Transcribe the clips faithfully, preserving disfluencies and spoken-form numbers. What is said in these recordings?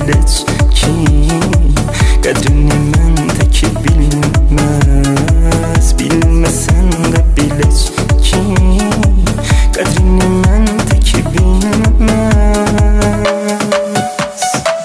bilec kim qədrini mən təki bilməz. Bilməsən də bilec kim qədrini mən təki bilməz.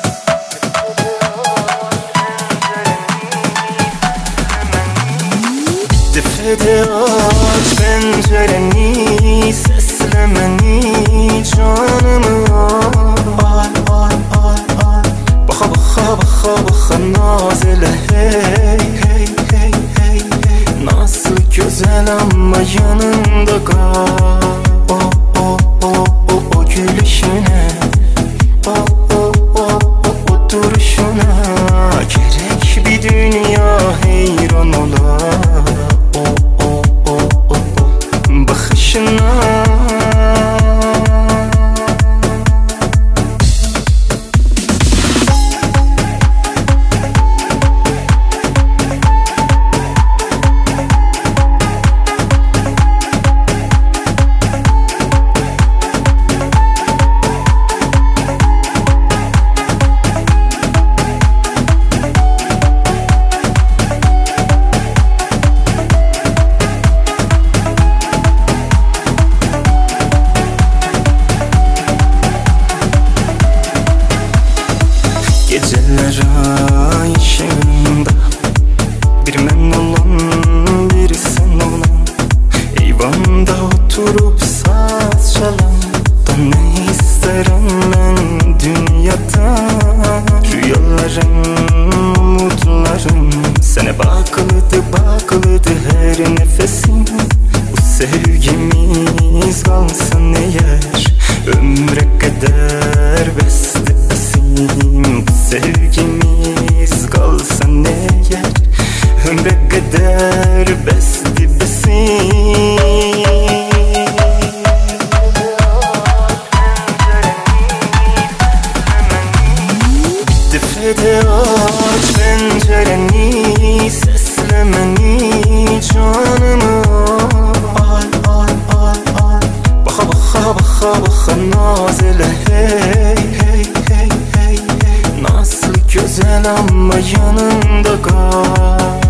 Defede aç pencereni, seslemeni, canımı al al al al. Baka baka baka baka naz ele hey hey hey hey hey. Nasıl güzel ama yanımda kal. O o o o o gülüşüne, o o o o o duruşuna gerek bir dünya heyran olar. Bakışına geceler ay ışığında bir mən olan biri sen olan, eyvanda oturup saz çalan da ne isterim ben dünyada. Rüyalarım, umutlarım sene bakılıdı bakılıdı her nefesim. Bu sevgimiz kalsın eğer ömre kadar beste besim. Bu sevgimiz kalsın eğer ömre kadar beste besim. Defede aç pencereni, seslemeni, canımı al al al al. Baka baka baka baka naz ele hey hey hey hey hey. Nasıl güzel ama yanımda kal.